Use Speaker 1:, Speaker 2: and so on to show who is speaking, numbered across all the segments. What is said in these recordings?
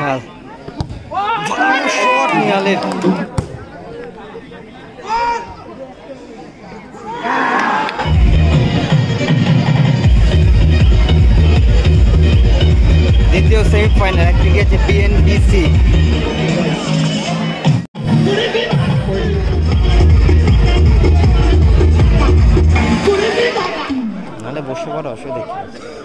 Speaker 1: নিহাল ভালো শট নিহালের। দ্বিতীয় সেমিফাইনাল একদিকে আছে বিএনবিসি নাহলে বসে পড়ো অসুবিধা দেখি।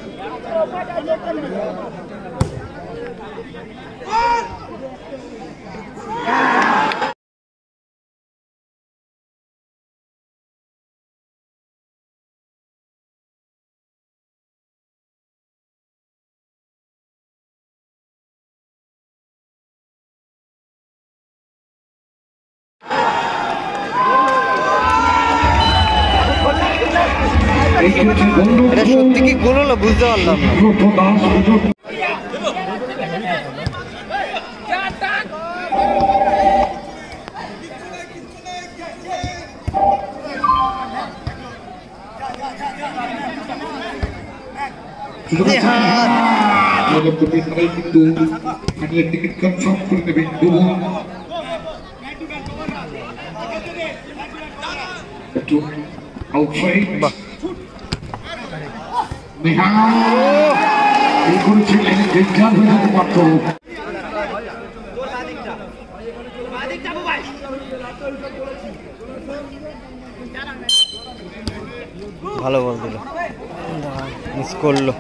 Speaker 1: এটা সত্যি কি গোল হলো বুঝতে পারলাম না।
Speaker 2: কিন্তু টিকিট কনফার্ম করে নেবেন। একটু আউটসাইড করেছিলেন দেখলাম মাত্র
Speaker 1: ভালো বল দিল, মিস করলো।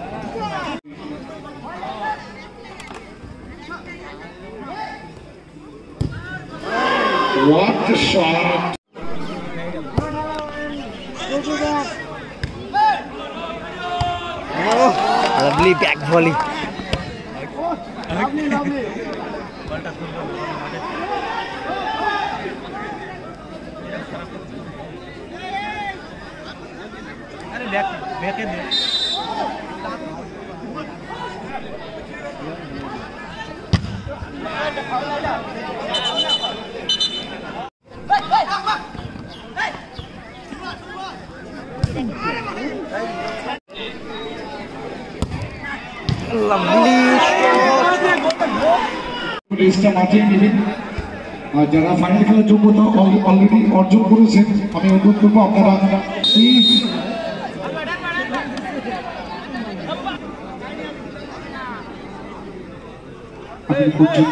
Speaker 2: What a shot!
Speaker 1: Oh, lovely back volley. Lovely shot.
Speaker 2: রেসটা মাঠে নেবেন যারা ফাইনাল খেলার যোগ্যতা অলরেডি অর্জন করেছেন। আমি অনুরোধ করবো আপনারা প্লিজ পর্যন্ত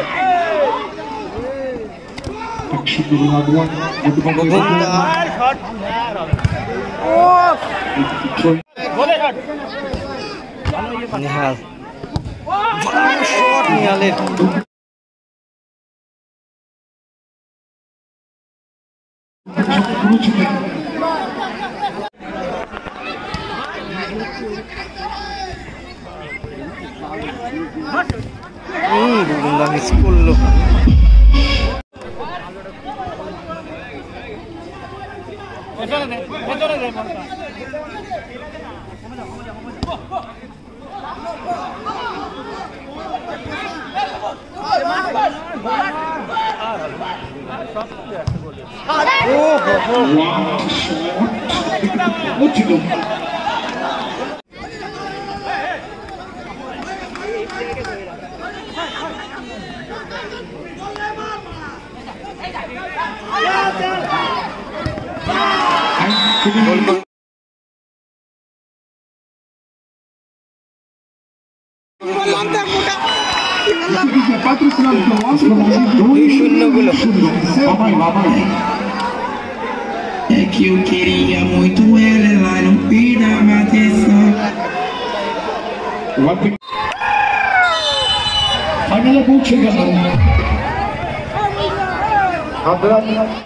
Speaker 1: নিহাল ভালো শট নিহালের। মিস করলো।
Speaker 3: É que eu queria muito ela, ela não dava atenção.
Speaker 2: ফাইনালে পৌঁছে গেল।